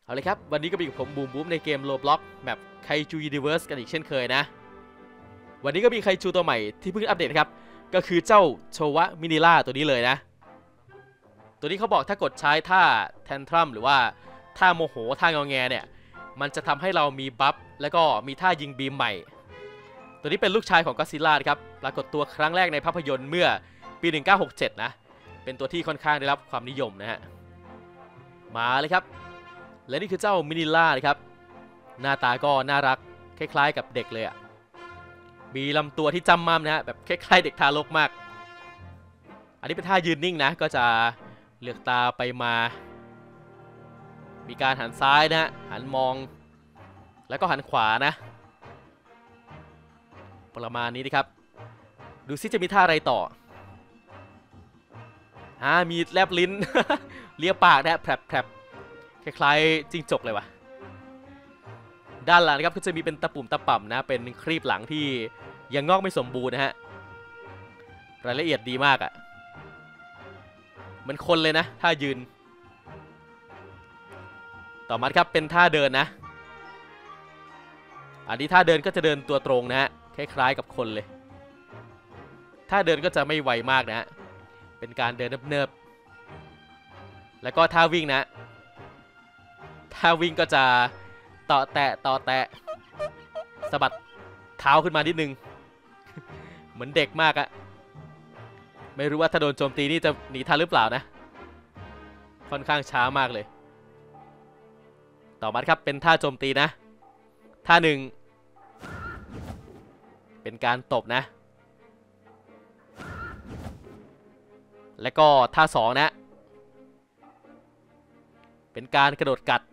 เอาเลยครับวันนี้ก็มีกับผมบูมในเกม Roblox แบบไคจูยูนิเวิร์สกันอีกเช่นเคยนะวันนี้ก็มีไคจูตัวใหม่ที่เพิ่งอัปเดตครับก็คือเจ้าโชวะมินิล่าตัวนี้เลยนะตัวนี้เขาบอกถ้ากดใช้ท่าแทนทรัมหรือว่าท่าโมโหท่างอแงเนี่ยมันจะทำให้เรามีบัฟแล้วก็มีท่ายิงบีมใหม่ตัวนี้เป็นลูกชายของก็อดซิลล่าครับปรากฏตัวครั้งแรกในภาพยนตร์เมื่อปี 1967 นะเป็นตัวที่ค่อนข้างได้รับความนิยมนะฮะมาเลยครับและนี่คือเจ้ามินิล่านะครับหน้าตาก็น่ารักคล้ายๆกับเด็กเลยอ่ะมีลำตัวที่จำมั่มนะฮะแบบคล้ายๆเด็กทารกมากอันนี้เป็นท่ายืนนิ่งนะก็จะเหลือกตาไปมามีการหันซ้ายนะหันมองแล้วก็หันขวานะประมาณนี้นะครับดูซิจะมีท่าอะไรต่อมีแลบลิ้น เลียปากนะแผลบคล้ายๆจิ้งจกเลยวะด้านหลังนะครับก็จะมีเป็นตะปุ่มตะป่ำนะเป็นครีบหลังที่ยังงอกไม่สมบูรณ์นะฮะรายละเอียดดีมากอะ่ะเหมือนคนเลยนะท่ายืนต่อมาครับเป็นท่าเดินนะอันนี้ท่าเดินก็จะเดินตัวตรงนะฮะคล้ายๆกับคนเลยท่าเดินก็จะไม่ไวมากนะฮะเป็นการเดินเนิบๆแล้วก็ท่าวิ่งนะท่าวิ่งก็จะต่อแตะสะบัดเท้าขึ้นมานิดนึง เหมือนเด็กมากอะไม่รู้ว่าถ้าโดนโจมตีนี่จะหนีทันหรือเปล่านะค่อนข้างช้ามากเลยต่อมาครับเป็นท่าโจมตีนะท่าหนึ่งเป็นการตบนะแล้วก็ท่าสองนะเป็นการกระโดดกัด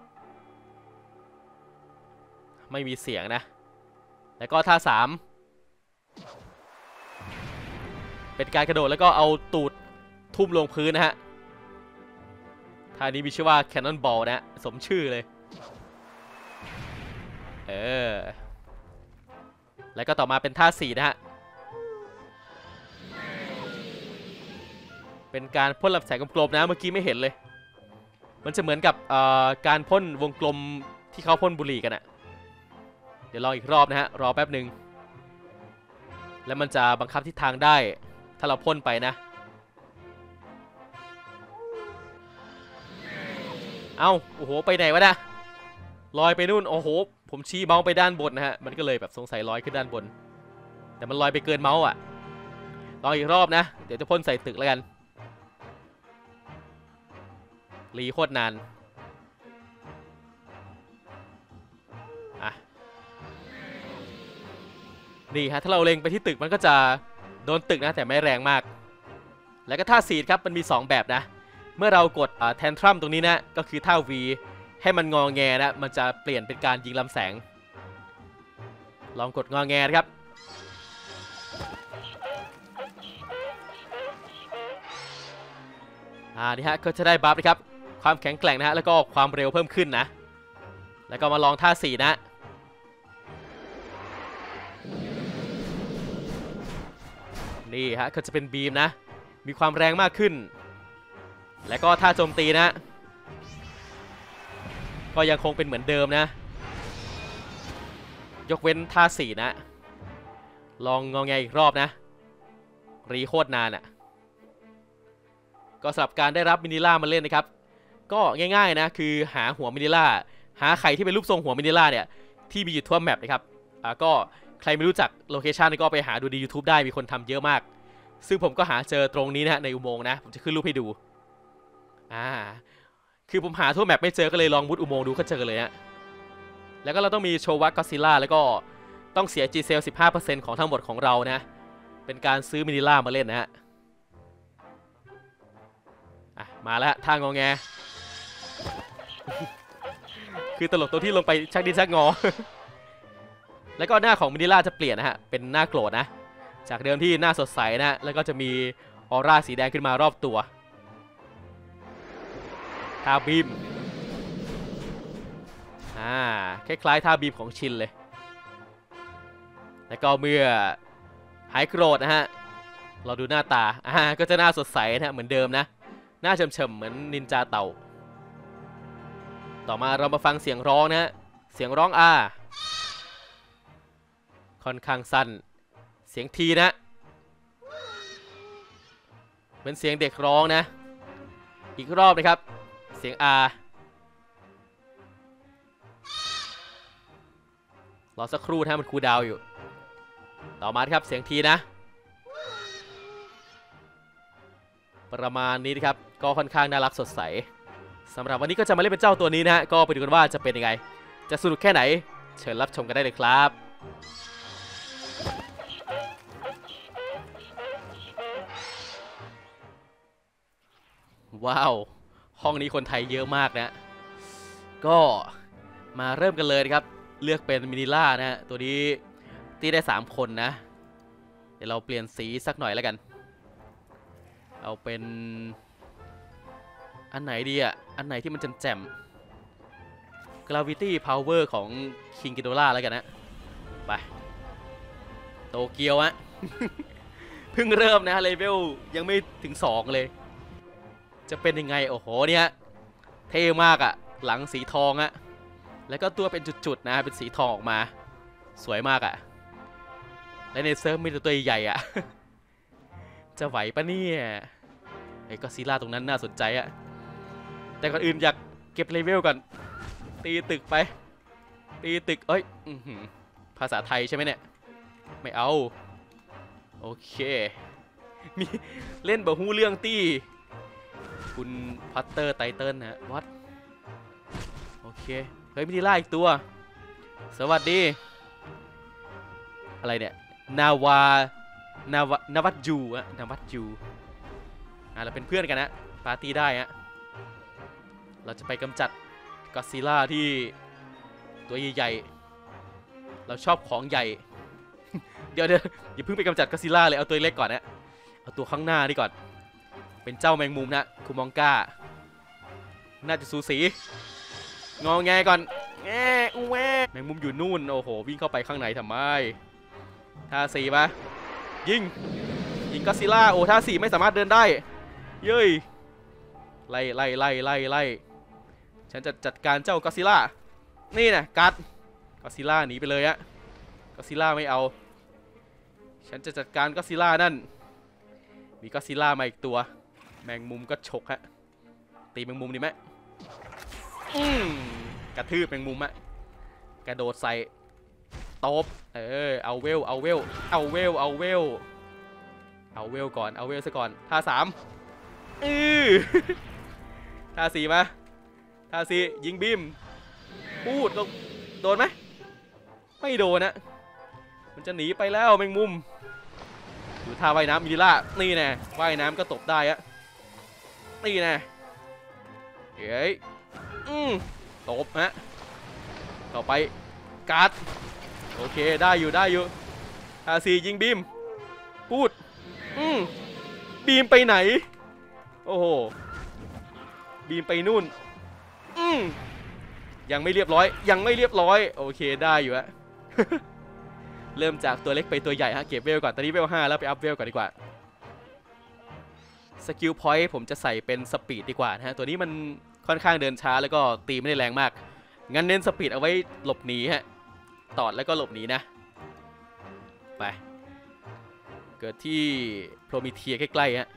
ไม่มีเสียงนะแล้วก็ท่า3เป็นการกระโดดแล้วก็เอาตูดทุ่มลงพื้นนะฮะท่านี้มีชื่อว่า Cannonball นะสมชื่อเลยแล้วก็ต่อมาเป็นท่า4นะฮะเป็นการพ่นลำแสงกลมๆนะเมื่อกี้ไม่เห็นเลยมันจะเหมือนกับการพ่นวงกลมที่เขาพ่นบุหรี่กันอะเดี๋ยวลองอีกรอบนะฮะรอแป๊บหนึ่งแล้วมันจะบังคับทิศทางได้ถ้าเราพ่นไปนะเอ้าโอ้โหไปไหนวะนะลอยไปนู่นโอ้โหผมชี้เมาส์ไปด้านบนนะฮะมันก็เลยแบบสงสัยลอยขึ้นด้านบนแต่มันลอยไปเกินเมาส์อ่ะลองอีกรอบนะเดี๋ยวจะพ่นใส่ตึกแล้วกันรีโคตรนานนี่ฮะถ้าเราเล็งไปที่ตึกมันก็จะโดนตึกนะแต่ไม่แรงมากแล้วก็ท่าสีดครับมันมี2แบบนะเมื่อเรากดแทนทรัมตรงนี้นะก็คือท่า V ให้มันงอแงนะมันจะเปลี่ยนเป็นการยิงลำแสงลองกดงอแงนะครับนี่ฮะก็จะได้บัฟนะครับความแข็งแกร่งนะฮะแล้วก็ความเร็วเพิ่มขึ้นนะแล้วก็มาลองท่า4นะนี่ฮะก็จะเป็นบีมนะมีความแรงมากขึ้นแล้วก็ท่าโจมตีนะก็ยังคงเป็นเหมือนเดิมนะยกเว้นท่า4นะลองงอแงอีกรอบนะรีโคตรนานอ่ะก็สำหรับการได้รับมินิล่ามาเล่นนะครับก็ง่ายๆนะคือหาหัวมินิล่าหาไข่ที่เป็นรูปทรงหัวมินิล่าเนี่ยที่มีอยู่ทั่วแมปนะครับก็ใครไม่รู้จักโลเคชันก็ไปหาดูใน YouTube ได้มีคนทำเยอะมากซึ่งผมก็หาเจอตรงนี้นะฮะในอุโมงค์นะผมจะขึ้นรูปให้ดูคือผมหาทั่วแมปไม่เจอก็เลยลองมุดอุโมงค์ดูก็เจอเลยฮะแล้วก็เราต้องมีโชวะก็อดซิลล่าแล้วก็ต้องเสีย G Cell 15% ของทั้งหมดของเรานะเป็นการซื้อมินิล่ามาเล่นนะฮะมาแล้วท่างอแง คือตลกตัวที่ลงไปชักดิ้นชักงอ แล้วก็หน้าของมินิล่าจะเปลี่ยนนะฮะเป็นหน้าโกรธนะจากเดิมที่หน้าสดใสนะแล้วก็จะมีออร่าสีแดงขึ้นมารอบตัวท่าบีมคล้ายๆท่าบีมของชินเลยแล้วก็เมื่อหายโกรธนะฮะเราดูหน้าตาก็จะหน้าสดใสนะฮะเหมือนเดิมนะหน้าเฉมๆเหมือนนินจาเต่าต่อมาเรามาฟังเสียงร้องนะเสียงร้องค่อนข้างสั้นเสียงทีนะเป็นเสียงเด็กร้องนะอีกรอบนะครับเสียงรอสักครู่นะมันคูลดาวน์อยู่ต่อมาครับเสียงทีนะประมาณนี้นะครับก็ค่อนข้างน่ารักสดใสสำหรับวันนี้ก็จะมาเล่นเป็นเจ้าตัวนี้นะก็ไปดูกันว่าจะเป็นยังไงจะสนุกแค่ไหนเชิญรับชมกันได้เลยครับว้าวห้องนี้คนไทยเยอะมากนะก็มาเริ่มกันเลยนะครับเลือกเป็นมินิล่านะฮะตัวนี้ตีได้3คนนะเดี๋ยวเราเปลี่ยนสีสักหน่อยแล้วกันเอาเป็นอันไหนดีอ่ะอันไหนที่มันแจ่มๆ Gravity Power ของ King Ghidorah แล้วกันนะไปโตเกียวอะ เพิ่งเริ่มนะเลเวลยังไม่ถึง2เลยจะเป็นยังไงโอ้โหเนี่ยเท่มากอะหลังสีทองอะแล้วก็ตัวเป็นจุดๆนะเป็นสีทองออกมาสวยมากอะและในเซิร์ฟมีตัวใหญ่อะ จะไหวปะเนี่ยไอ้ก็ซีล่าตรงนั้นน่าสนใจอะแต่ก่อนอื่นอยากเก็บเลเวลก่อนตีตึกไปตีตึกเอ้ยภาษาไทยใช่ไหมเนี่ยไม่เอาโอเคมีเล่นบะฮู้เรื่องตี้คุณพัตเตอร์ไตเติลนะวัดโอเคเฮ้ยมินิล่าอีกตัวสวัสดีอะไรเนี่ยนวัตจูอะนาวัตจูเราเป็นเพื่อนกันนะปาร์ตี้ได้ฮะเราจะไปกำจัดก็อดซิลล่าที่ตัวใหญ่ๆเราชอบของใหญ่ เดี๋ยวอย่าเพิ่งไปกำจัดก็อดซิลล่าเลยเอาตัวเล็กก่อนนะเอาตัวข้างหน้านี่ก่อนเป็นเจ้าแมงมุมนะคุมองก้าน่าจะสูสีงอแงก่อนแง่แมงมุมอยู่นู่นโอ้โหวิ่งเข้าไปข้างในทำไมท่า4ปะยิงก็อดซิลล่าโอ้ท่า4ไม่สามารถเดินได้เย้ยไล่ฉันจะจัดการเจ้าก็อดซิลล่านี่นะกัดก็อดซิลล่าหนีไปเลยอะก็อดซิลล่าไม่เอาฉันจะจัดการก็อดซิลล่านั่นมีก็อดซิลล่ามาอีกตัวแมงมุมก็ฉกฮะตีแมงมุมดีไหมกระทืบแมงมุมอะกระโดดใส่ตบเอาเวลก่อนเอาเวลซะก่อนท่า3ท่า4มาท่า4ยิงบีมพูดโดนไหมไม่โดนนะมันจะหนีไปแล้วแมงมุมดูท่าว่ายน้ำมินิล่านี่แน่ว่ายน้ำก็ตบได้อะนี่แน่เฮ้ยตบฮะต่อไปการ์ดโอเคได้อยู่ท่า4ยิงบีมพูดบีมไปไหนโอ้โหบีมไปนู่นยังไม่เรียบร้อยโอเคได้อยู่อะ เริ่มจากตัวเล็กไปตัวใหญ่ฮะเก็บเวลก่อนตอนนี้เวล5แล้วไปอัพเวลก่อนดีกว่าสกิลพอยต์ผมจะใส่เป็นสปีดดีกว่านะฮะตัวนี้มันค่อนข้างเดินช้าแล้วก็ตีไม่ได้แรงมากงั้นเน้นสปีดเอาไว้หลบหนีฮะตอดแล้วก็หลบหนีนะไปเกิดที่โพรมิเทียใกล้ๆฮะ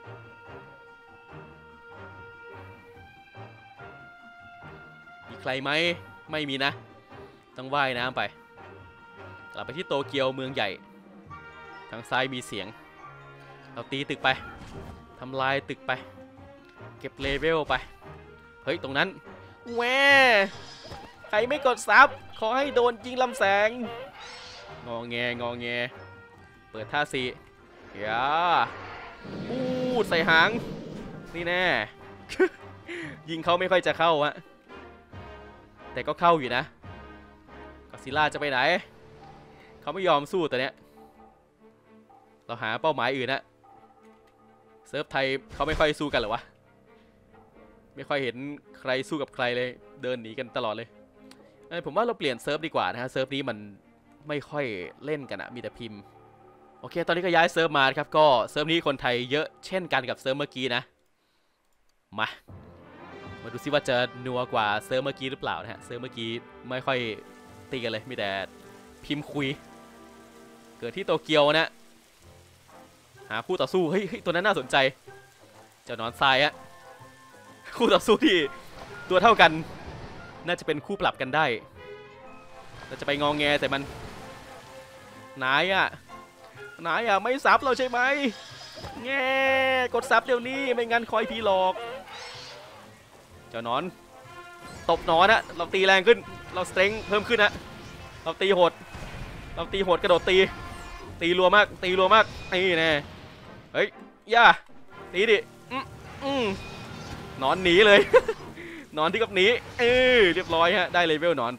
มีใครไหมไม่มีนะต้องว่ายน้ำไปกลับไปที่โตเกียวเมืองใหญ่ทางซ้ายมีเสียงเราตีตึกไปทำลายตึกไปเก็บเลเวลไปเฮ้ยตรงนั้นแหวใครไม่กดซับขอให้โดนยิงลำแสงงอแงเปิดท่า4อย่าปูดใส่หางนี่แน่ ยิงเขาไม่ค่อยจะเข้าฮะแต่ก็เข้าอยู่นะก็อดซิลล่าจะไปไหนเขาไม่ยอมสู้แต่เนี้ยเราหาเป้าหมายอื่นนะเซิร์ฟไทยเขาไม่ค่อยสู้กันหรอวะไม่ค่อยเห็นใครสู้กับใครเลยเดินหนีกันตลอดเลยผมว่าเราเปลี่ยนเซิร์ฟดีกว่านะฮะเซิร์ฟนี้มันไม่ค่อยเล่นกันอะมีแต่พิมพ์โอเคตอนนี้ก็ย้ายเซิร์ฟมาครับก็เซิร์ฟนี้คนไทยเยอะเช่นกันกับเซิร์ฟเมื่อกี้นะมามาดูซิว่าจะนัวกว่าเซิร์ฟเมื่อกี้หรือเปล่านะฮะเซิร์ฟเมื่อกี้ไม่ค่อยตีกันเลยมีแต่พิมพ์คุยเกิดที่โตเกียวนะหาคู่ต่อสู้เฮ้ยตัวนั้นน่าสนใจเจ้านอนทรายอะคู่ต่อสู้ที่ตัวเท่ากันน่าจะเป็นคู่ปรับกันได้เราจะไปงองแงแต่มันนายอะไม่ซับเราใช่ไหมแง่กดซับเดี๋ยวนี้ไม่งั้นคอยพีหลอกเจ้านอนตบนอนอะเราตีแรงขึ้นเราสเตรงเพิ่มขึ้นนะเราตีโหดกระโดดตีรัวมากนี่แน่เฮ้ยย่าตีดินอนหนีเลย นอนที่กับหนีเรียบร้อยฮะได้เลเวลนอนไป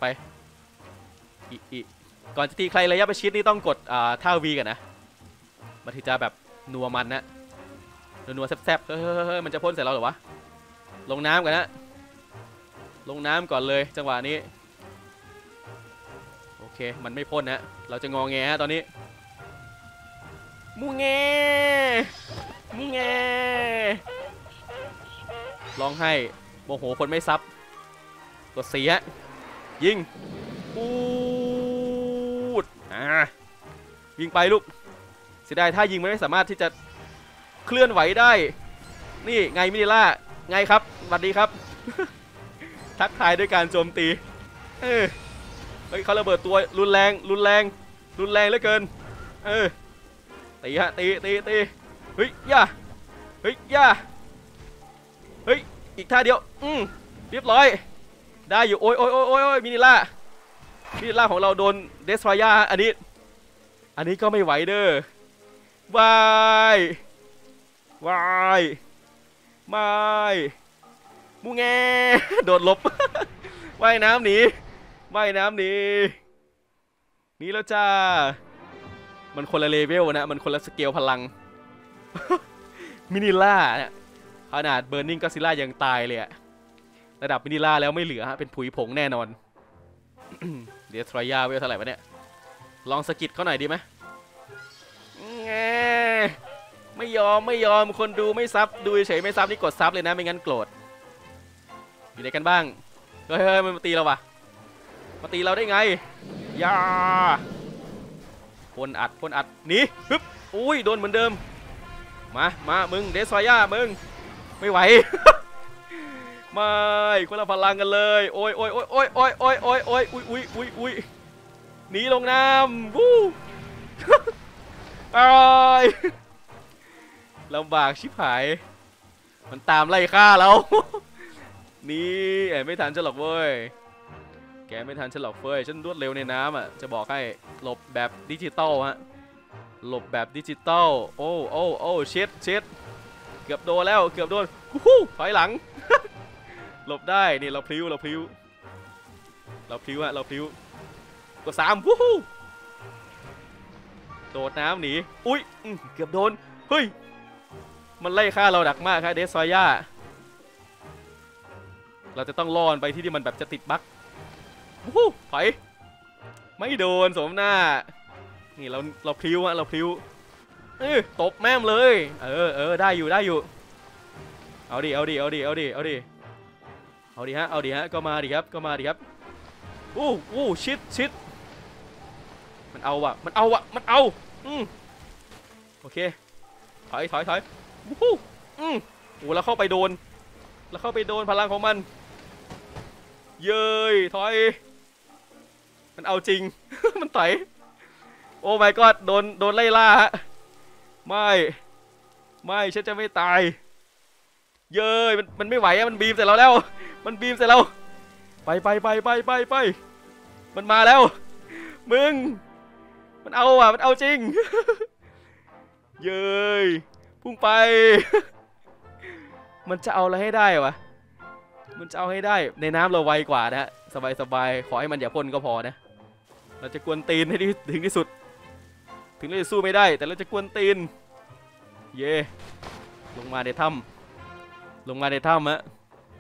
ก่อนจะตีใครระยะประชิดนี่ต้องกดท่าวีกันนะมันถึงจะแบบนัวมันนะนัวแซ่บๆเฮ้ยมันจะพ่นใส่เราหรอวะลงน้ำกันนะลงน้ำก่อนเลยจังหวะนี้โอเคมันไม่พ่นนะเราจะงอแงฮะตอนนี้มูแงร้องให้โมโหคนไม่ซับกดเสียยิงปูดยิงไปลูกเสียดายถ้ายิงไม่สามารถที่จะเคลื่อนไหวได้นี่ไงมินิล่าไงครับสวัสดีครับ ทักทายด้วยการโจมตีเฮ้ยเขาระเบิดตัวรุนแรงเหลือเกินตีฮะตีเฮ้ยย่าเฮ้ยอีกท่าเดียวเรียบร้อยได้อยู่โอ้ยมินิล่าของเราโดนเดสทรอยาอันนี้ก็ไม่ไหวเด้อวายไม่มูแงโดดหลบ ว่ายน้ำหนีแล้วจ้ามันคนละเลเวลนะมันคนละสเกลพลัง มินิล่าเนี่ยขนาดเบิร์นิ่งก็ซิล่ายังตายเลยอะระดับมินิล่าแล้วไม่เหลือฮะเป็นผุยผงแน่นอน เดี๋ยวทรอยาเวลเท่าไหร่วะเนี่ยลองสกิดเขาหน่อยดีไหมไม่ยอมคนดูไม่ซับดูเฉยไม่ซับนี่กดซับเลยนะไม่งั้นโกรธอยู่ไหนกันบ้างเฮ้ยมันมาตีเราวะมาตีเราได้ไงย่าพ่นอัดหนีฮึบอุ้ยโดนเหมือนเดิมมามึงเดซอยามึงไม่ไหว ไม่คนละพลังกันเลยโอ้ยอุ้ยหนีลงน้ำวู้ อายลำบากชิบหายมันตามไล่ฆ่าเรา นี่ไม่ทันฉันหรอกเว้ยแกไม่ทันฉันหรอกเฟ้ยฉันรวดเร็วในน้ำอ่ะจะบอกให้หลบแบบดิจิตอลฮะหลบแบบดิจิตอลโอ้เช็ดเกือบโดนฮู้ถอยหลัง หลบได้นี่เราพลิ้วฮะเราพลิ้วกด3วู้ฮู้โดดน้ำหนีอุ้ยเกือบโดนเฮ้ยมันไล่ฆ่าเราดักมากครับเดซอยาเราจะต้องล่อไปที่มันแบบจะติดบั๊กวู้ถอยไม่โดนสมหน้านี่เราพลิ้วฮะเราพลิ้วตบแม่มเลยได้อยู่เอาดิฮะก็มาดิครับอู้ชิดมันเอาโอเคถอยวู้แล้วเข้าไปโดนพลังของมันเย้ยถอยมันเอาจริง มันต่อยโอ้ my god โดนไล่ล่าฮะไม่ฉันจะไม่ตายเย้ยมันไม่ไหวอะมันบีมใส่เราแล้วไปมันมาแล้วมึงมันเอาจริง เย้ยพุ่งไป มันจะเอาอะไรให้ได้วะมันจะเอาให้ได้ในน้ำเราไวกว่านะฮะสบายขอให้มันอย่าพ่นก็พอนะเราจะกวนตีนให้ถึงที่สุดถึงเราจะสู้ไม่ได้แต่เราจะกวนตีนเย่ลงมาในถ้ำฮะ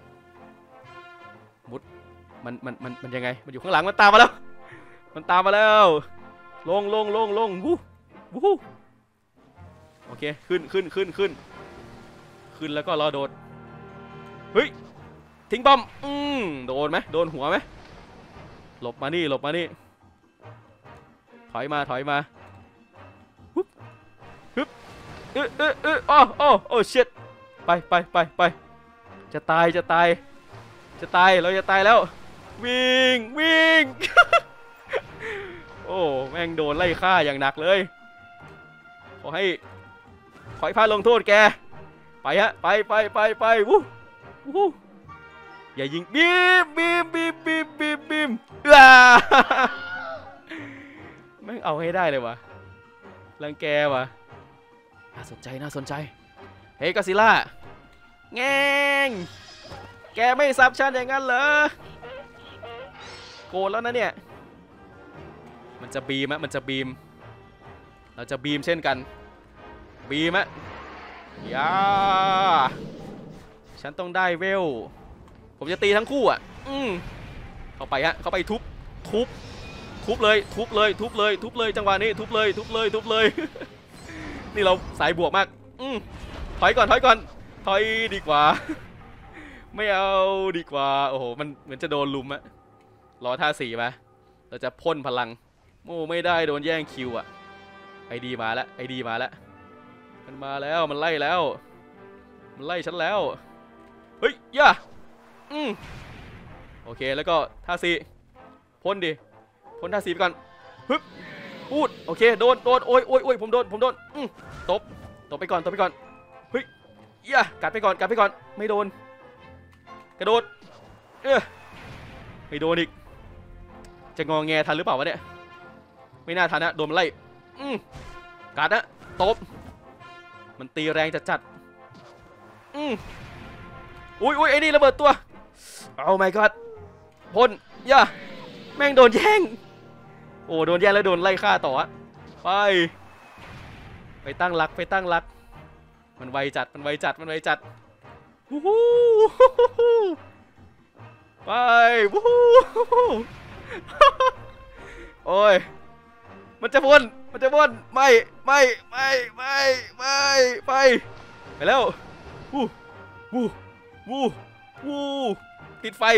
มุดมันยังไงมันอยู่ข้างหลังมันตามมาแล้วลงวู้โอเคขึ้นแล้วก็รอโดดเฮ้ยทิ้งบอมโดนไหมโดนหัวไหมหลบมานี่หลบมานี่ถอยมาถอยมาฮึบฮึบโอ้ชิตไปจะตายจะตายเราจะตายแล้ววิ่ง โอ้แม่งโดนไล่ฆ่าอย่างหนักเลยขอให้พลาดลงโทษแกไปฮะไปวู้อย่ายิงบีมแม่งเอาให้ได้เลยวะรังแกวะน่าสนใจเฮ้ยก็ซิล่าแง่งแกไม่ซับฉันอย่างนั้นเหรอโกรธแล้วนะเนี่ยมันจะบีมะเราจะบีมเช่นกันบีมะย่าฉันต้องได้เวลผมจะตีทั้งคู่อ่ะเข้าไปฮะเข้าไปทุบเลยจังหวะนี้ทุบเลย นี่เราสายบวกมากถอยก่อนถอยดีกว่าไม่เอาดีกว่าโอ้โหมันเหมือนจะโดนลุมอะรอท่า4มาเราจะพ่นพลังโอ้ไม่ได้โดนแย่งคิวอะไอดีมาแล้วมันมาแล้วมันไล่แล้วมันไล่ฉันแล้วเฮ้ยย่าโอเคแล้วก็ท่า4พ่นดิพ่นท่า4ไปก่อนฮึบพูดโอเคโดนโอ้ยผมโดนตบไปก่อนเฮ้ยย่ากัดไปก่อนไม่โดนกระโดดไม่โดนอีกจะงอแงทันหรือเปล่าวะเนี่ยไม่น่าทันนะโดนมันไล่กัดนะตบมันตีแรงจัดอุ้ยไอ้นี่ระเบิดตัวเอา my god พ่นย่าแม่งโดนแย่งโอ้โดนแย่งแล้วโดนไล่ฆ่าต่อไปตั้งหลักมันไวจัดวู้ฮู้ไปวู้ฮู้โอ้ยมันจะพ่นไม่ไปแล้ววู้ติดไฟ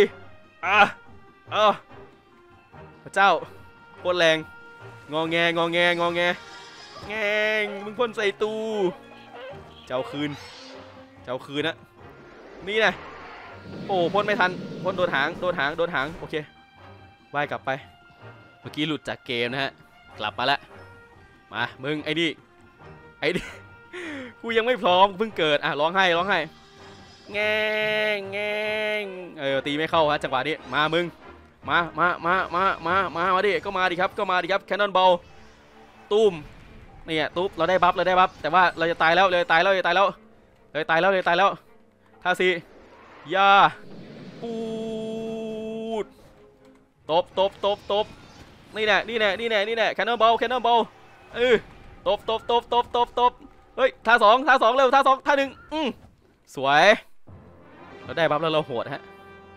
พระเจ้าโคตรแรงงอแงแงงมึงพ่นใส่ตูเจ้าคืนนะนี่นะโอ้พ่นไม่ทันพ่นโดนหางโอเคว่ายกลับไปเมื่อกี้หลุดจากเกมนะฮะกลับมาแล้วมามึงไอ้นี่กูยังไม่พร้อมเพิ่งเกิดร้องไห้แงตีไม่เข้าฮะจังหวะนี้มามึงมาดิก็มาดิครับแคนนอนบอลตูมนี่ตุ๊บเราได้บัฟแต่ว่าเราจะตายแล้วท่า4ย่าปูดตบนี่แน่แคนนอนบอลตบเฮ้ยท่า2เร็วท่า1สวยเราได้บัฟแล้วเราโหดฮะ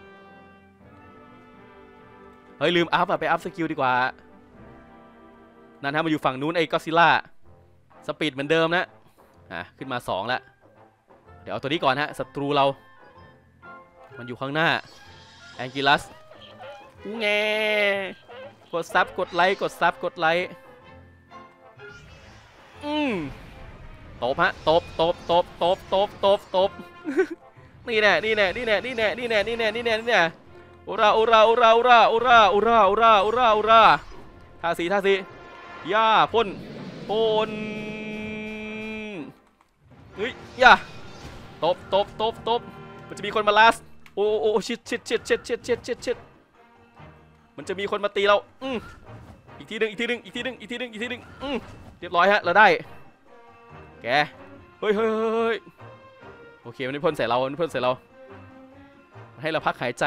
เฮ้ยลืมอัพไปอัพสกิลดีกว่านั่นฮะมาอยู่ฝั่งนู้นไอ้ก็อดซิลล่าสปีดเหมือนเดิมนะขึ้นมา2แล้วเดี๋ยวเอาตัวนี้ก่อนฮะศัตรูเรามันอยู่ข้างหน้าแองกิลัสแงกดซับกดไลค์ตบฮะตบนี่แน่อุราท่า4ย่าพ่นเฮ้ยย่าตบมันจะมีคนมาลาสโอ้ชิดมันจะมีคนมาตีเราอีกทีหนึ่งเรียบร้อยฮะเราได้แกเฮ้ยโอเคมันไม่พ่นใส่เราให้เราพักหายใจ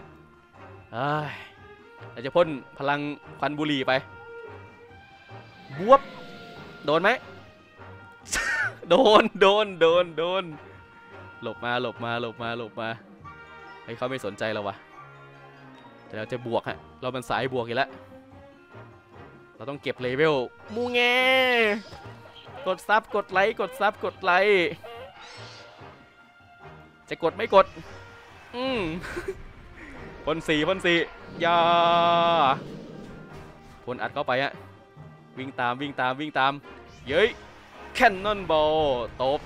เราจะพ่นพลังควันบุหรี่ไปบวบโดนไหม โดนหลบมาให้เขาไม่สนใจเราวะแต่เราจะบวกฮะเราเป็นสายบวกอยู่แล้วเราต้องเก็บเลเวลมูแงกดซับกดไลค์จะกดไม่กดอืม พ่นสียาพ่นอัดเข้าไปฮะวิ่งตามเย้ยแคนนอนบอลตบ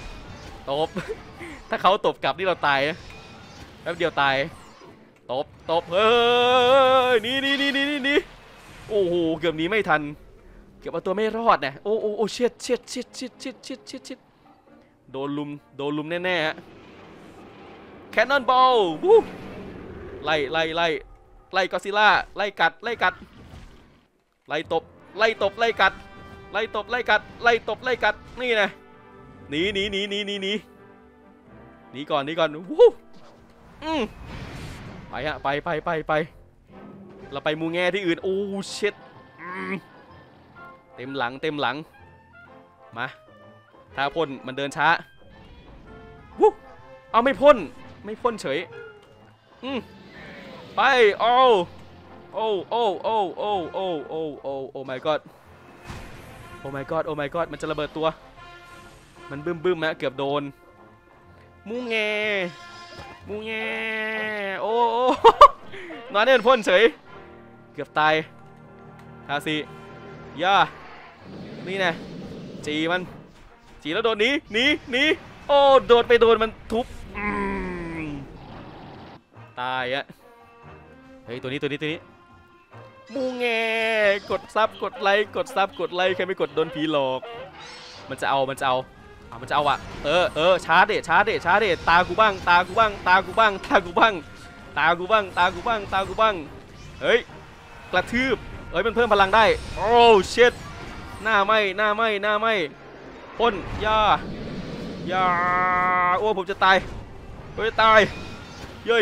ถ้าเขาตบกลับนี่เราตายนะแป๊บเดียวตายตบเฮ้ยนี่โอ้โหเกือบหนีไม่ทันเกือบเอาตัวไม่รอดนะโอ้เช็ดโดนลุมแน่ๆฮะแคนนอนบอลไล่ก็อดซิลล่าไล่กัดไล่ตบไล่กัดนี่นะหนีก่อนวู้ไปฮะไปเราไปมูแง่ที่อื่นโอ้เช็ดเต็มหลังมาถ้าพ่นมันเดินช้าวู้เอาไม่พ่นเฉยไปโอ้ my god มันจะระเบิดตัวมันบึ้มฮะเกือบโดนมูแงโอ้นอนเล่นพ่นเฉยเกือบตายทาซิย่านี่นะจีแล้วโดนหนีโอ้โดนมันทุบตายอะเฮ้ยตัวนี้มูแงกดซับกดไลค์ใครไม่กดโดนผีหลอกมันจะเอาอ่ะช้าเดตากูบ้างเฮ้ยกระทืบเฮ้ยมันเพิ่มพลังได้โอ้เช็ดหน้าไหมพ่นยาโอ้ผมจะตายเย้ย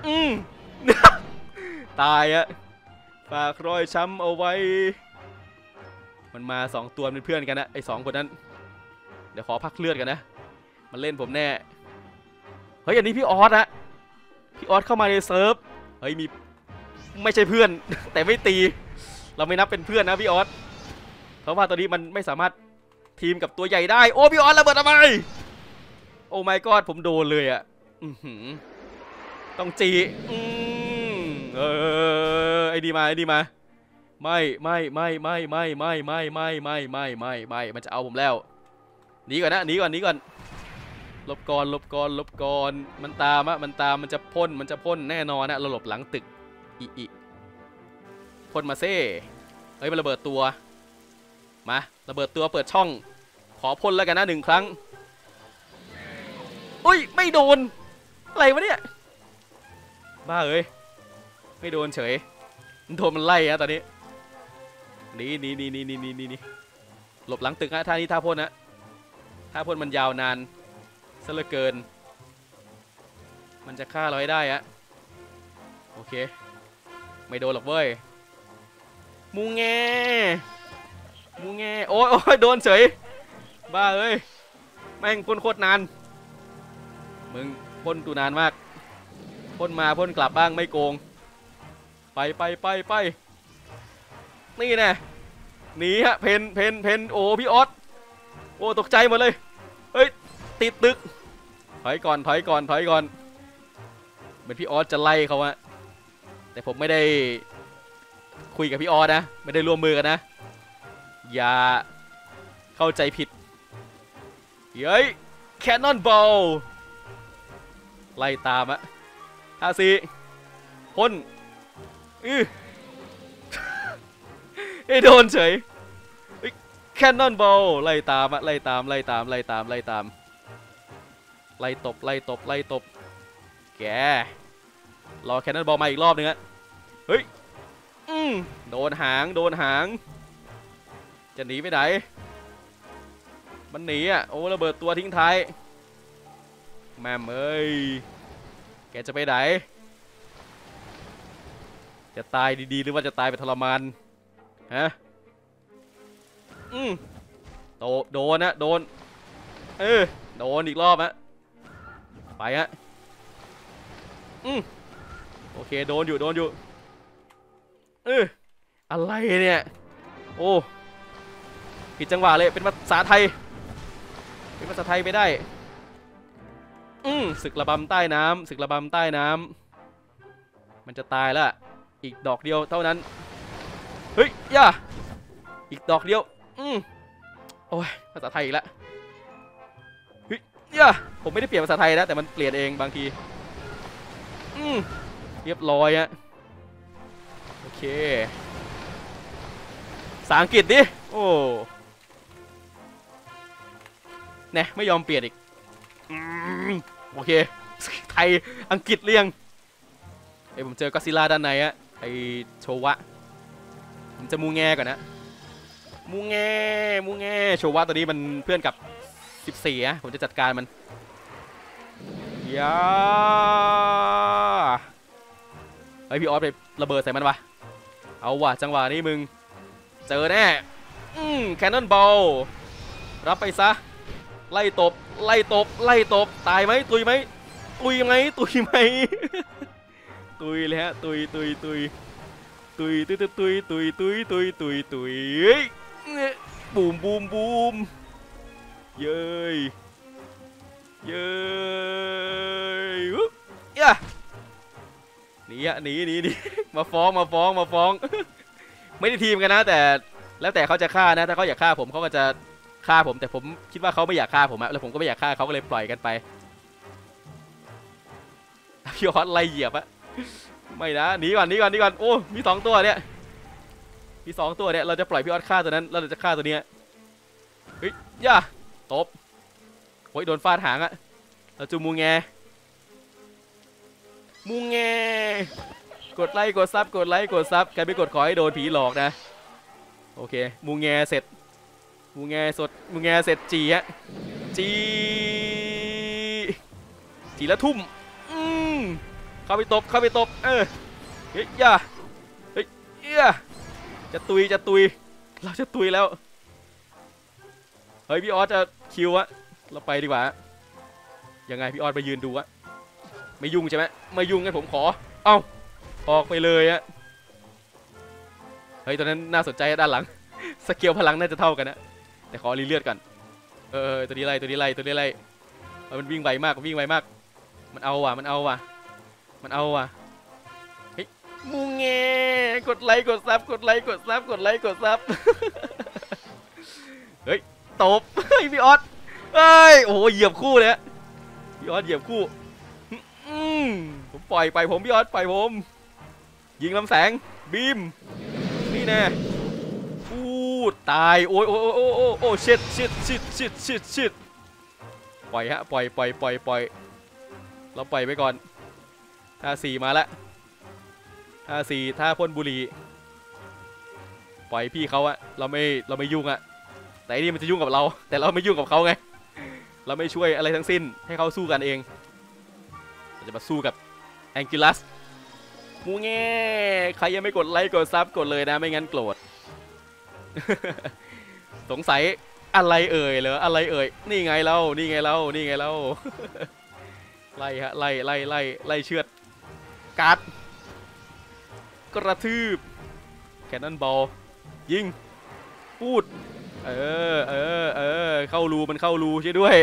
ตายอะฝากรอยช้ำเอาไว้มันมา2ตัวเป็นเพื่อนกันนะไอ้2คนนั้นเดี๋ยวขอพักเลือดกันนะมันเล่นผมแน่เฮ้ยอันนี้พี่ออสเข้ามาในเซิร์ฟเฮ้ยมีไม่ใช่เพื่อน แต่ไม่ตีเราไม่นับเป็นเพื่อนนะพี่ออสเพราะว่าตัวนี้มันไม่สามารถทีมกับตัวใหญ่ได้โอ้พี่ออสระเบิดทำไมโอ้ my god ผมโดนเลยอ่ะต้องจีไอ้ดีมาไม่มันจะเอาผมแล้วหนีก่อนหลบก่อนมันตามมันจะพ่นแน่นอนนะเราหลบหลังตึกอีพ่นมาเซ่เฮ้ยมันระเบิดตัวมาระเบิดตัวเปิดช่องขอพ่นแล้วกันนะ1 ครั้งอุ้ยไม่โดนอะไรวะเนี่ยบ้าเอ้ยไม่โดนเฉยโดนมันไล่ฮะตอนนี้นี่หลบหลังตึกฮะท่านี้ท่าพ่นนะท่าพ่นมันยาวนานซะเหลือเกินมันจะฆ่าเราให้ได้ฮะโอเคไม่โดนหรอกเว้ยมูแงโอ้ยโดนเฉยบ้าเอ้ยแม่งพ่นโคตรนานมึงพ่นตูนานมากพ่นมาพ่นกลับบ้างไม่โกงไปนี่แน่หนีฮะเพนโอ้พี่ออสโอ้ตกใจหมดเลยเฮ้ยติดตึกถอยก่อนเหมือนพี่ออสจะไล่เขาอะแต่ผมไม่ได้คุยกับพี่ออสนะไม่ได้ร่วมมือกันนะอย่าเข้าใจผิดเฮ้ยแคนนอนบอลไล่ตามอะ54พ่นโดนเฉยแคนนอนบอลไล่ตามไล่ตบแกรอแคนนอนบอลมาอีกรอบนึงอะเฮ้ยโดนหางจะหนีไปไหนมันหนีอ่ะโอ้ระเบิดตัวทิ้งท้ายแม่เอ้ยแกจะไปไหนจะตายดีๆหรือว่าจะตายไปทรมานฮะโดนนะโดนโดนอีกรอบฮะไปฮะโอเคโดนอยู่อะไรเนี่ยโอ้ผิดจังหวะเลยเป็นภาษาไทยไม่ได้ศึกระบำใต้น้ำศึกระบำใต้น้ำมันจะตายแล้วอีกดอกเดียวเท่านั้นเฮ้ยย่าอีกดอกเดียวโอ้ยภาษาไทยอีกแล้วเฮ้ยย่าผมไม่ได้เปลี่ยนภาษาไทยนะแต่มันเปลี่ยนเองบางทีเรียบร้อยฮะโอเคภาษาอังกฤษดิโอ้เนี่ยไม่ยอมเปลี่ยนอีกโอเคไทยอังกฤษเรียงผมเจอก็อดซิลล่าด้านในอะไอโชวะผมจะมูแงก่อนนะมูแงโชวะตัวนี้มันเพื่อนกับ14อะผมจะจัดการมันยาไอพี่ออสไประเบิดใส่มันวะเอาว่ะจังหวะนี้มึงเจอแน่แคนนอนบอลรับไปซะไล่ตบตายไหมตุยไหมตุยเลยฮะตุยบูมเย้ยย่าหนีมาฟ้องไม่ได้ทีมกันนะแต่แล้วแต่เขาจะฆ่านะถ้าเขาอยากฆ่าผมเขาก็จะฆ่าผมแต่ผมคิดว่าเขาไม่อยากฆ่าผมอะแล้วผมก็ไม่อยากฆ่าเขาก็เลยปล่อยกันไปพี่ออสไล่เหยียบอะไม่นะหนีก่อนโอ้มี2ตัวเนี่ยเราจะปล่อยพี่ออสฆ่าตัวนั้นแล้วเราจะฆ่าตัวนี้เฮ้ยย่าตบโอ้ยโดนฟาดหางอะเราจูมูแงกดไลค์กดซับใครไม่กดขอให้โดนผีหลอกนะโอเคมูแงเสร็จจีฮะจีแล้วทุ่มเข้าไปตบเฮ้ยย่าเฮ้ยจะตุยเราจะตุยแล้วเฮ้ยพี่ออสจะคิวอะเราไปดีกว่ายังไงพี่ออสไปยืนดูอะไม่ยุ่งใช่ไหมไม่ยุ่งงั้นผมขอเอ้าออกไปเลยอะเฮ้ยตอนนั้นน่าสนใจด้านหลังสเกลพลังน่าจะเท่ากันนะแต่ขอรีเลือดก่อนตัวนี้ไล่มันวิ่งไวมากมันเอาว่ะเฮ้ยมูแงกดไลค์กดซับเฮ้ยตบเฮ้ยพี่ออสเฮ้ยโอ้โหเหยียบคู่เลยพี่ออสเหยียบคู่ผมปล่อยไปผมพี่ออสปล่อยผมยิงลำแสงบีมนี่แน่ตายโอ้ชิดปล่อยฮะปล่อยเราปล่อยไปก่อนท่า4มาแล้วท่าพ่นบุหรี่ปล่อยพี่เขาอะเราไม่ยุ่งอะแต่นี่มันจะยุ่งกับเราแต่เราไม่ยุ่งกับเขาไงเราไม่ช่วยอะไรทั้งสิ้นให้เขาสู้กันเองเราจะมาสู้กับแองกิลัสมูแง่ใครยังไม่กดไลค์กดซับกดเลยนะไม่งั้นโกรธสงสัยอะไรเอ่ยเหรออะไรเอ่ยนี่ไงเราไล่ฮะไล่เชือดกัดกระทืบแคนนอนบอลยิงพูดเข้ารูมันเข้ารูช่วยด้วย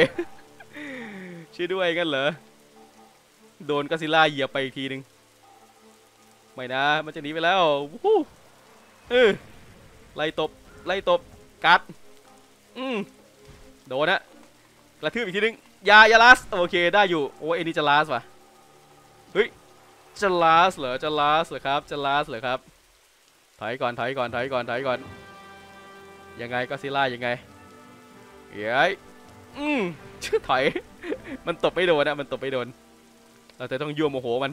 กันเหรอโดนก็อดซิลล่าเหยียบไปอีกทีนึงไม่นะมันจะหนีไปแล้วไล่ตบกัดโดนนะกระทืบอีกทีนึงยาลาสโอเคได้อยู่โอ้ยนี่จะลาสว่ะเฮ้ยจะลาสเหรอครับถอยก่อนยังไงก็ซิล่ายังไงเฮ้ยถอยมันตบไม่โดนนะเราจะต้องยั่วโมโหมัน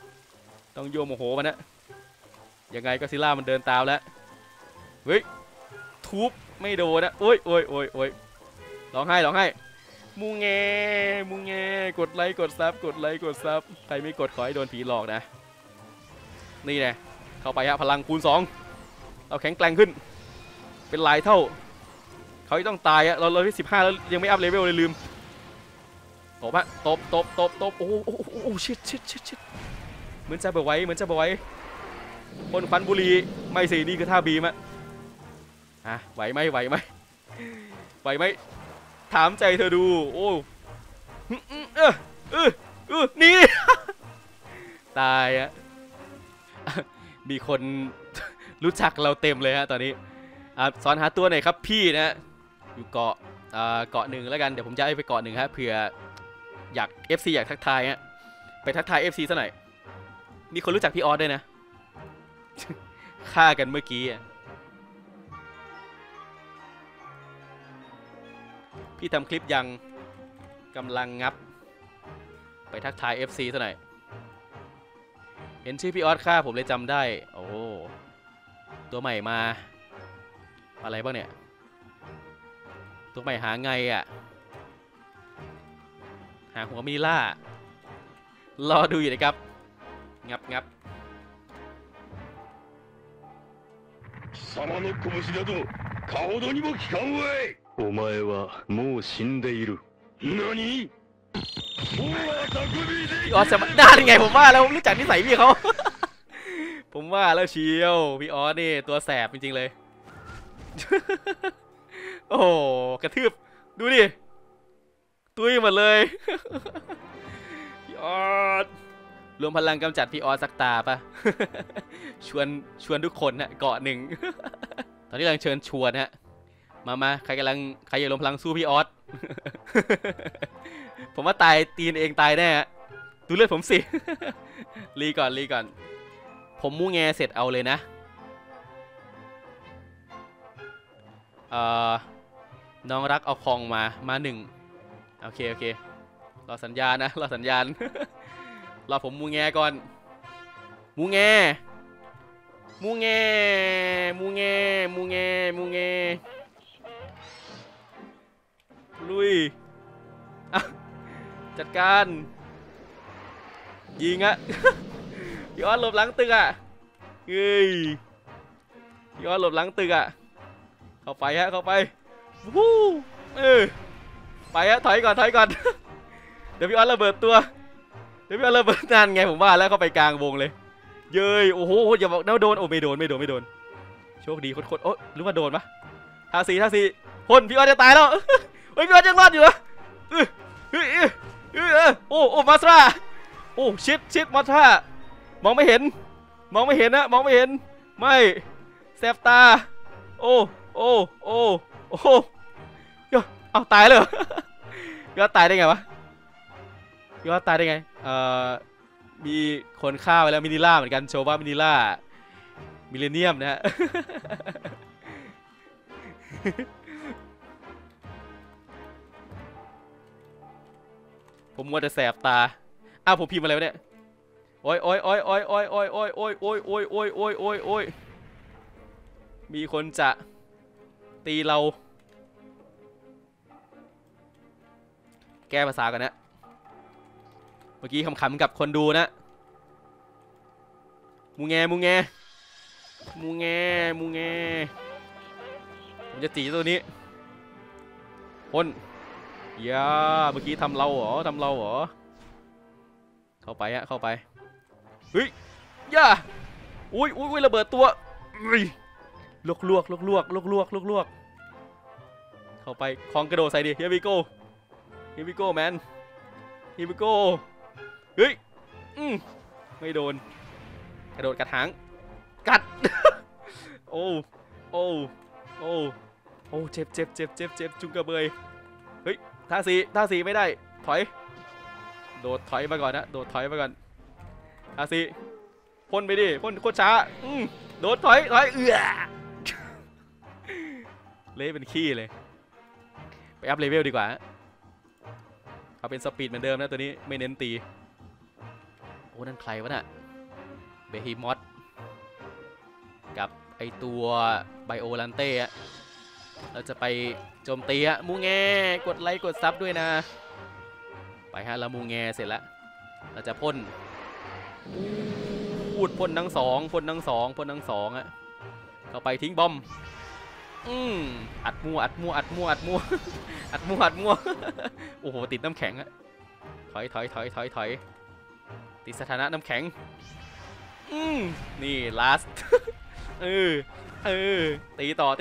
นะยังไงก็ซิล่ามันเดินตามแล้วเฮ้ยทุบไม่โดนนะโอ้ยร้องไห้มูแงกดไลค์กดซับใครไม่กดขอให้โดนผีหลอกนะนี่แน่เข้าไปฮะพลังคูณ2เราแข็งแกร่งขึ้นเป็นหลายเท่าเขาต้องตายอะเราที่15แล้วยังไม่อัพเลเวลเลยลืมตบฮะตบโอ้ชิดเหมือนจะไปไว้พ่นควันบุหรี่ไม่สินี่คือท่าบีมอะไหวไหมถามใจเธอดูโอ้นี่ ตายอะมีคนรู้จักเราเต็มเลยฮะตอนนี้สอนหาตัวหน่อยครับพี่นะอยู่เกาะเกาะหนึ่งแล้วกันเดี๋ยวผมจะไปเกาะหนึ่งฮะเผื่ออยาก FC อยากทักทายฮะไปทักทาย FC ซะหน่อยมีคนรู้จักพี่ออสด้วยนะ ฆ่ากันเมื่อกี้พี่ทำคลิปยังกำลังงับไปทักทาย FC ซะหน่อยเห็นชื่อพี่ออสฆ่าผมเลยจำได้โอ้ตัวใหม่มาอะไรบ้างเนี่ยตัวใหม่หาไงอ่ะหาหัวมินิล่ารอดูอยู่นะครับงับ貴様の拳などかほどにも効かんわい。お前はもう死んでいる。何？ พี่ออสจะมาได้ยังไงผมว่าแล้วผมรู้จักนิสัยพี่เขา ผมว่าแล้วเชียวพี่ออสนี่ตัวแสบจริงๆเลย โอ้กระทืบดูดิตุ้ยหมดเลย พี่ออสรวมพลังกำจัดพี่ออสสักตาปะ ชวนทุกคนนะเกาะหนึ่ง ตอนนี้กำลังเชิญชวนฮะมาใครจะรวมพลังสู้พี่ออส ผมว่าตายตีนเองตายแน่ดูเลือดผมสิ รีก่อนผมมูแงเสร็จเอาเลยนะน้องรักเอาคองมาหนึ่งโอเครอสัญญาณนะรอสัญญาณ รอผมมูแงก่อนมูแงลุยจัดการยิงอะ พี่ออสหลบหลังตึกอะเฮ้ยพี่ออสหลบหลังตึกอะเข้าไปฮะเข้าไปวู้ไปฮะถอยก่อน เดี๋ยวพี่ออสระเบิดตัวนานไงผมว่าแล้วเข้าไปกลางวงเลยเย้ยโอ้โหอย่าบอกนะโดนโอ้ไม่โดนโชคดีโคตรโอ้หรือว่าโดนปะท่าสี่พ่นพี่ออสจะตายแล้วเฮ้ยพี่ออสยังรอดอยู่เหรอโอ้มาสตราโอ้ชิดมาสตรามองไม่เห็นนะไม่แสบตาโอ้เอาตายเลยพี่ออสตายได้ไงวะพี่ออสตายได้ไงมีคนฆ่าไปแล้วมินิล่าเหมือนกันโชว์ว่ามินิล่ามิเลเนียมนะฮะ ผมมัวแต่แสบตาผมพิมพ์อะไรวะเนี่ยโอ้ยมีคนจะตีเราแก้ภาษากันนะเมื่อกี้ขำๆกับคนดูนะมูแงผมจะตีตัวนี้พ่นย่าเมื่อกี้ทำเราเหรอเข้าไปเฮ้ยย่าอุ้ยระเบิดตัวลวกเข้าไปคลองกระโดดใส่ดิ here we go man here we go เฮ้ยไม่โดนกระโดดกัดหางกัด โอ้เจ็บจุงกระเบยเฮ้ยท่าสี่ไม่ได้ถอยโดดถอยมาก่อนท่าสี่พ่นไปดิพ่นโคตรช้าโดดถอยเละเป็นขี้เลยไปอัพเลเวลดีกว่าเอาเป็นสปีดเหมือนเดิมนะตัวนี้ไม่เน้นตีโอ้นั่นใครวะน่ะเบฮีมอสกับไอตัวไบโอลันเต้อะเราจะไปโจมตีอะมูแงกดไลค์กดซับด้วยนะไปฮะเรามูแงเสร็จแล้วเราจะพ่นพ่นทั้งสองอะเข้าไปทิ้งบอมอัดมัว โอ้โหติดน้ำแข็งอะถอยติดสถานะน้ำแข็งนี่ last ตีต่อถ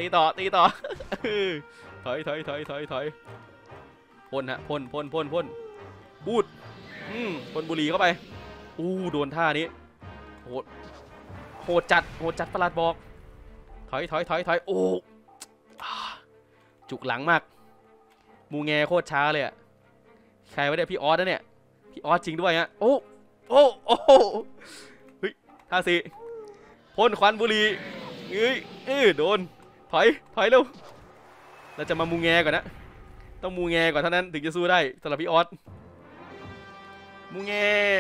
อยพ่นฮะพ่นบูดคนบุหรี่เข้าไปโดนท่านี้โหดจัดประหลาดบอกถอยโอ้จุกหลังมากมูแงโคตรช้าเลยอะใครวะเนี่ยพี่ออสนะเนี่ยพี่ออสจริงด้วยฮะโอ้เฮ้ยท่าสี่พ่นควันบุหรี่โดนถอยเร็วเราจะมามูแงก่อนนะต้องมูแงก่อนเท่านั้นถึงจะสู้ได้สำหรับพี่ออสมูแง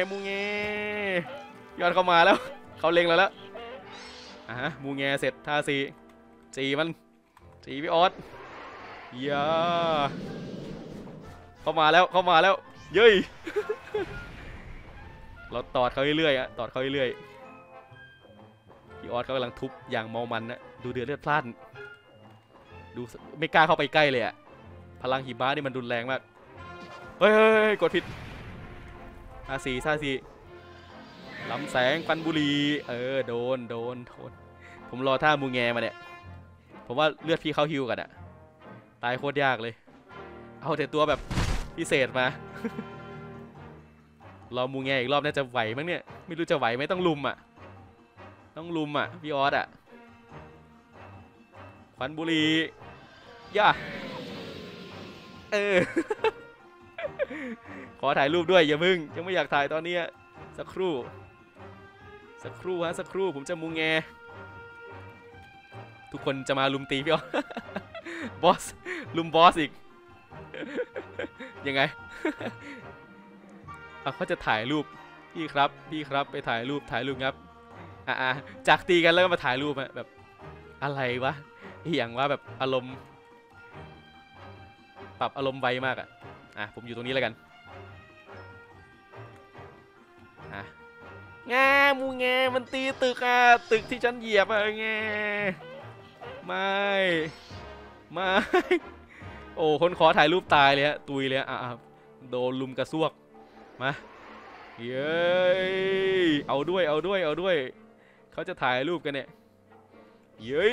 ยอดเข้ามาแล้วเขาเล็งแล้วมูแงเสร็จท่าสี่มันพี่ออสอย่าเข้ามาแล้วเย้ยเราตอดเขาเรื่อยๆตอดเขาเรื่อยๆพี่ออสเขากำลังทุบอย่างเมามันนะดูเดือดเลือดพล่านดูไม่กล้าเข้าไปใกล้เลยอะพลังหิมะนี่มันรุนแรงมากเฮ้ยกดผิดท่าสี่ลำแสงควันบุหรี่โดนผมรอท่ามูแงมาเนี่ยผมว่าเลือดพี่เขาฮิวกันอะตายโคตรยากเลยเอาแต่ตัวแบบพิเศษมารอมูแงอีกรอบน่าจะไหวมั้งเนี่ยไม่รู้จะไหวไหมต้องลุมอะพี่ออสอะควันบุหรี่ย่าขอถ่ายรูปด้วยอย่าพึ่งยังไม่อยากถ่ายตอนนี้สักครู่ผมจะมูแงทุกคนจะมาลุมตีพี่ออส บอสลุมบอสอีก ยังไง เขาจะถ่ายรูปพี่ครับไปถ่ายรูปครับจากตีกันแล้วก็มาถ่ายรูปแบบอะไรวะอย่างว่าแบบอารมณ์ปรับอารมณ์ไวมากผมอยู่ตรงนี้แล้วกันมูแงมันตีตึกตึกที่ฉันเหยียบแงไม่โอ้คนขอถ่ายรูปตายเลยตุยเลยโดนลุมกระซวกมาเย้ยเอาด้วยเขาจะถ่ายรูปกันเนี่ยเย้ย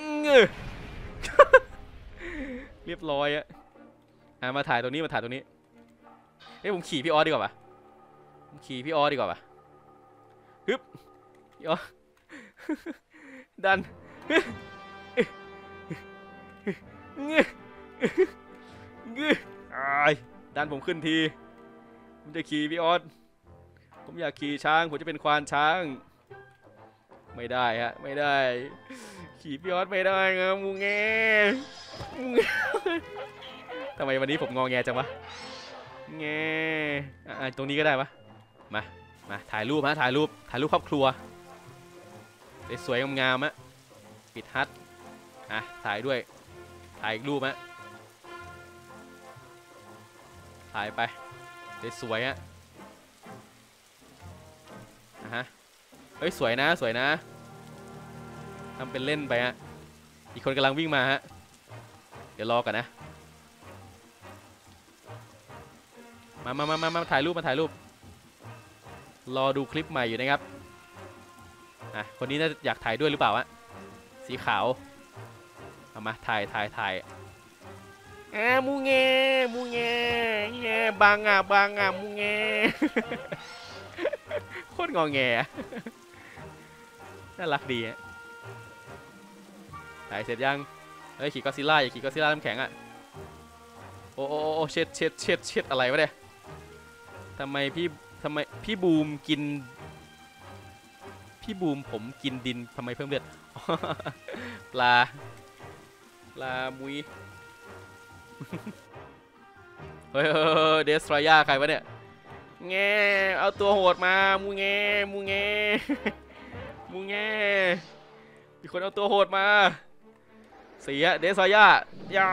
เรียบร้อยมาถ่ายตรงนี้ผมขี่พี่ออสดีกว่าปะฮึบพี่ออสดันดันผมขึ้นทีผมจะขี่พี่ออสผมอยากขี่ช้างผมจะเป็นควานช้างไม่ได้ไม่ได้ขี่พี่ออสไม่ได้มูแงทำไมวันนี้ผมงอแงจังวะแงตรงนี้ก็ได้ปะมาถ่ายรูปถ่ายรูปครอบครัวสวยๆงามปิดฮัทถ่ายด้วยถ่ายอีกรูปถ่ายไปสวยเฮ้ยสวยนะทำเป็นเล่นไปอีกคนกำลังวิ่งมาเดี๋ยวรอกันนะมาถ่ายรูปรอดูคลิปใหม่อยู่นะครับคนนี้น่าอยากถ่ายด้วยหรือเปล่าสีขาวเอามาถ่ายมูแงบางมูแงโคตรงอแงน่ารักดีถ่ายเสร็จยังขี่ก็ซิล่าอย่าขี่ก็ซิล่าน้ำแข็งโอ้เช็ดอะไรวะเนี่ยทำไมพี่บูมกินผมกินดินทำไมเพิ่มเลือด ปลามุย เฮ้ยเดสทรอยาใครวะเนี่ยแงเอาตัวโหดมามูแงมีคนเอาตัวโหดมาเสียเดสทรอยาอย่า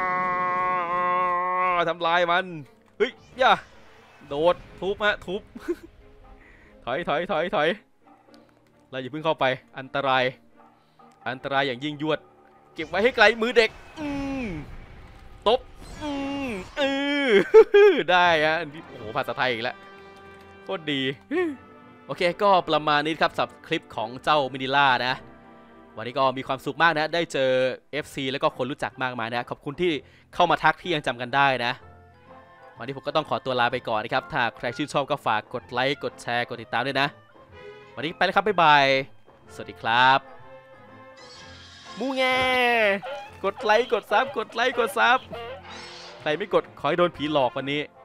ทำลายมันเฮ้ยอย่าโดดทุบทุบ ถอยเราอย่าเพิ่งเข้าไปอันตรายอย่างยิ่งยวดเก็บไว้ให้ไกลมือเด็กตบได้โอ้โหภาษาไทยอีกแล้วโคตรดีโอเคก็ประมาณนี้ครับสำหรับคลิปของเจ้ามินิล่านะวันนี้ก็มีความสุขมากนะได้เจอ FC แล้วก็คนรู้จักมากมายนะขอบคุณที่เข้ามาทักที่ยังจำกันได้นะวันนี้ผมก็ต้องขอตัวลาไปก่อนนะครับถ้าใครชื่นชอบก็ฝากกดไลค์กดแชร์กดติดตามด้วยนะวันนี้ไปแล้วครับบ๊ายบายสวัสดีครับมูแงกดไลค์กดซับกดไลค์กดซับใครไม่กดขอให้โดนผีหลอกวันนี้